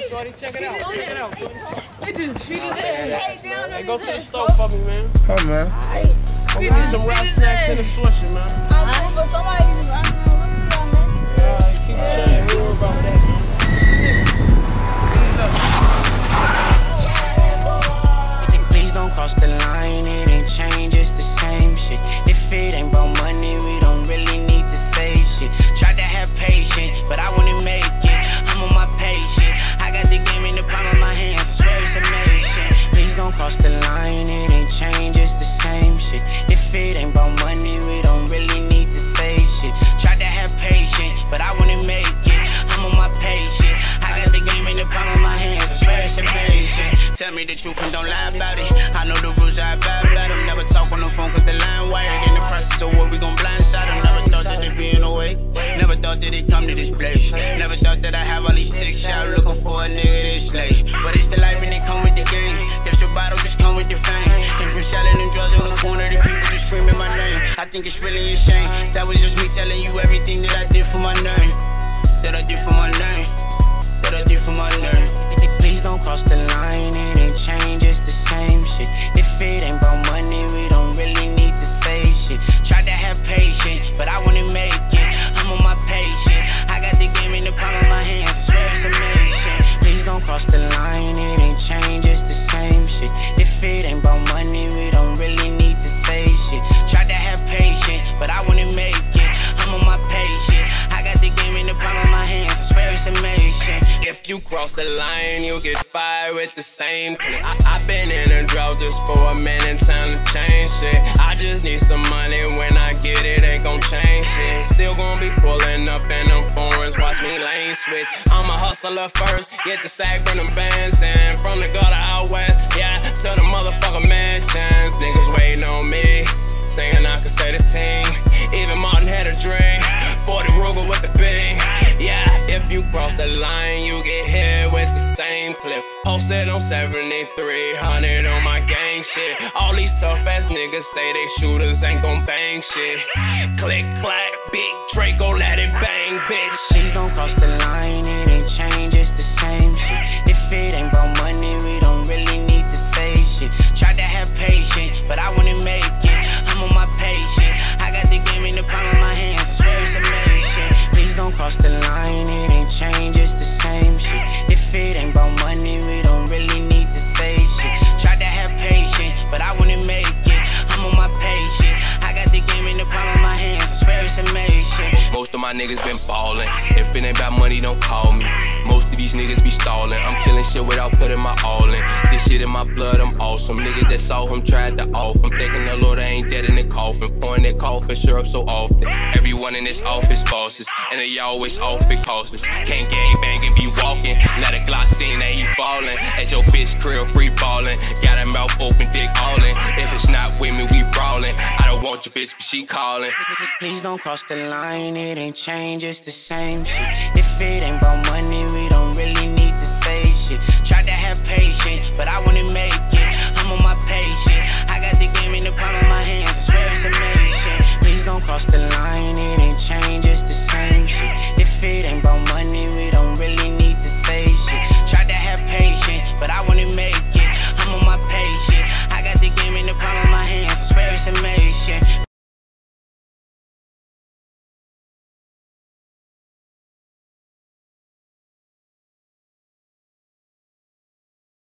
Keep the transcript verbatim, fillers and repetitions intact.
shorty. Check it out. Check it out. We just feed his ass. Hey, go to the store for me, man. Come man. Go get me some rap snacks and a swisher, man. Alright, but somebody, I don't know, look at y'all, man. Yeah, keep the change. We worry about that, man. Please don't cross the line, it ain't change, it's the same shit. If it ain't about money, we don't really need to say shit. Tried to have patience, but I wouldn't make it. I'm on my patience. I got the game in the palm of my hands, I swear it's amazing. Please don't cross the line, it ain't change, it's the same shit. If it ain't about money, we don't really need to say shit. Tried to have patience, but I wouldn't make it. I'm on my patience. I got the game in the palm of my hands, I swear it's amazing. Tell me the truth and don't lie about it. I know the rules, I abide by them. Never talk on the phone cause the line wired. In the process of what we gon' blindside them. Never thought that they'd be in the way. Never thought that they'd come to this place. Never thought that I have all these sticks out looking for a nigga this late. But it's the life and they come with the game. That's your bottle, just come with the fame. Came from selling them drugs on the corner, the people just screaming my name. I think it's really a shame. That was just me telling you everything that I did for my name. That I did for my name. That I did for my name. Please don't cross the line, it ain't change, it's the same shit. If it ain't about money, we don't really need to say shit. Tried to have patience, but I wouldn't make it. I'm on my patience. I got the game in the palm of my hands, I swear it's amazing. Please don't cross the line, it ain't change, it's the same shit. If it ain't about money, we don't really need to say shit. Tried to have patience, but I wouldn't make it. I'm on my patience. I got the game in the palm of my hands, I swear it's amazing. If you cross the line, you get fired with the same clip. I, I've been in a drought just for a minute, time to change shit. I just need some money, when I get it, ain't gon' change shit. Still gon' be pulling up in them foreigns, watch me lane switch. I'm a hustler first, get the sack from them bands, and from the gutter out west, yeah, to the motherfucking mansions. Niggas waiting on me, saying I could say the team. Even Martin had a dream, forty Ruger with the beam. Yeah, if you cross the line, you get hit with the same clip. Posted on seventy-three hundred on my gang shit. All these tough ass niggas say they shooters ain't gon' bang shit. Click, clack, big Draco, let it bang, bitch. Please don't cross the line, it ain't change, it's the same shit. If it ain't about money, we don't really need to say shit. Tried to have patience, but I wouldn't make it. I'm on my patience. I got the game in the palm of my hands, I swear it's amazing. Please don't cross the line, it ain't change, it's the same shit. If it ain't about money, we don't really need to say shit. Tried to have patience, but I wouldn't make it. I'm on my patience. I got the game in the palm of my hands, I swear it's amazing. Most of my niggas been ballin'. If it ain't about money, don't call me. Most of these niggas be stallin'. I'm killing shit without putting my all in. This shit in my blood, I'm awesome. Niggas that saw him tried to off him. Thinking the Lord I ain't dead in the coffin. Pouring that coffin syrup so often. Everyone in this office bosses, and they always off it costless. Can't gang bang and be walking. Let a Glock seen that he fallin'. At your bitch crib free ballin'. Got a mouth open, dick all in. If it's not with me, we brawlin'. I don't want your bitch, but she callin'. Please don't cross the line, it ain't change, it's the same shit. If it ain't about money, we don't really need to say shit. Tried to have patience, but I wouldn't make it. I'm on my patience. I got the game in the palm of my hands, I swear it's amazing. Please don't cross the line, it ain't change, it's the same shit. If it ain't about money, we don't really need to say shit. Tried to have patience, but I wouldn't make it. I'm on my patience. I got the game in the palm of my hands, I swear it's amazing.